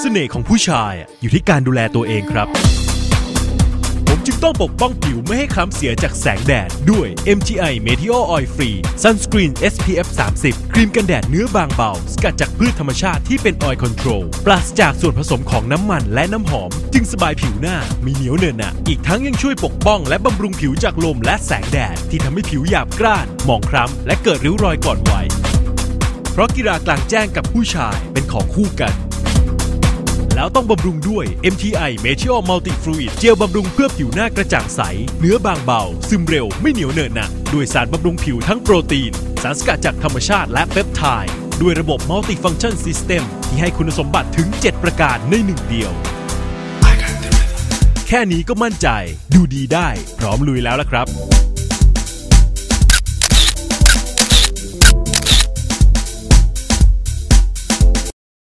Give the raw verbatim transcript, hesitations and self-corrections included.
น่ห์ของผู้ชายอยู่ที่การดูแลตัวเองครับผมจึงต้องปกป้องผิวไม่ให้คล้ำเสียจากแสงแดดด้วย เอ็ม ที ไอ Meteor Oil Free Sunscreen เอส พี เอฟ สามสิบ ครีมกันแดดเนื้อบางเบาสกัดจากพืชธรรมชาติที่เป็น Oil Control ปราศจากส่วนผสมของน้ำมันและน้ำหอมจึงสบายผิวหน้าไม่เหนียวเหนอะหนะอีกทั้งยังช่วยปกป้องและบำรุงผิวจากลมและแสงแดดที่ทำให้ผิวหยาบกร้านหมองคล้ำและเกิดริ้วรอยก่อนวัยเพราะกีฬากลางแจ้งกับผู้ชายเป็นของคู่กันแล้วต้องบำรุงด้วย เอ็ม ที ไอ Meteor Multi Fluid เจลบำรุงเพื่อผิวหน้ากระจ่างใสเนื้อบางเบาซึมเร็วไม่เหนียวเหนอะหนะด้วยสารบำรุงผิวทั้งโปรตีนสารสกัดจากธรรมชาติและเปปไทด์ด้วยระบบ Multi Function System ที่ให้คุณสมบัติถึงเจ็ดประการในหนึ่งเดียวแค่นี้ก็มั่นใจดูดีได้พร้อมลุยแล้วล่ะครับ